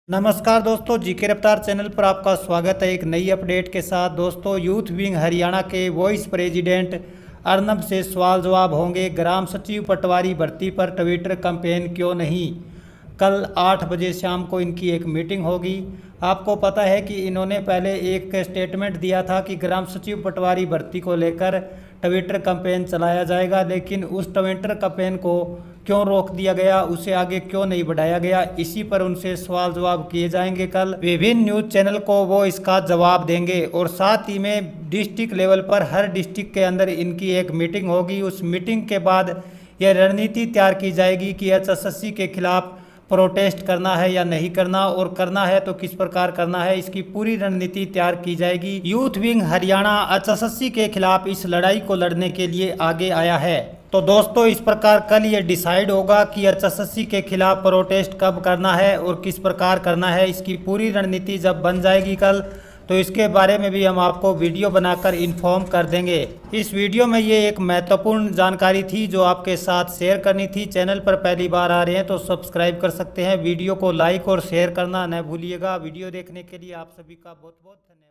नमस्कार दोस्तों, जीके रफ्तार चैनल पर आपका स्वागत है एक नई अपडेट के साथ। दोस्तों, यूथ विंग हरियाणा के वाइस प्रेसिडेंट अर्नब से सवाल जवाब होंगे। ग्राम सचिव पटवारी भर्ती पर ट्विटर कैंपेन क्यों नहीं। कल 8 बजे शाम को इनकी एक मीटिंग होगी। आपको पता है कि इन्होंने पहले एक स्टेटमेंट दिया था कि ग्राम सचिव पटवारी भर्ती को लेकर ट्विटर कैंपेन चलाया जाएगा, लेकिन उस ट्विटर कैंपेन को क्यों रोक दिया गया, उसे आगे क्यों नहीं बढ़ाया गया, इसी पर उनसे सवाल जवाब किए जाएंगे। कल विभिन्न न्यूज़ चैनल को वो इसका जवाब देंगे और साथ ही में डिस्ट्रिक्ट लेवल पर हर डिस्ट्रिक्ट के अंदर इनकी एक मीटिंग होगी। उस मीटिंग के बाद यह रणनीति तैयार की जाएगी कि एचएसएससी के खिलाफ प्रोटेस्ट करना है या नहीं करना, और करना है तो किस प्रकार करना है, इसकी पूरी रणनीति तैयार की जाएगी। यूथ विंग हरियाणा एचएसएससी के खिलाफ इस लड़ाई को लड़ने के लिए आगे आया है। तो दोस्तों, इस प्रकार कल ये डिसाइड होगा कि एचएसएससी के खिलाफ प्रोटेस्ट कब करना है और किस प्रकार करना है। इसकी पूरी रणनीति जब बन जाएगी कल, तो इसके बारे में भी हम आपको वीडियो बनाकर इन्फॉर्म कर देंगे। इस वीडियो में ये एक महत्वपूर्ण जानकारी थी जो आपके साथ शेयर करनी थी। चैनल पर पहली बार आ रहे हैं तो सब्सक्राइब कर सकते हैं। वीडियो को लाइक और शेयर करना न भूलिएगा। वीडियो देखने के लिए आप सभी का बहुत बहुत धन्यवाद।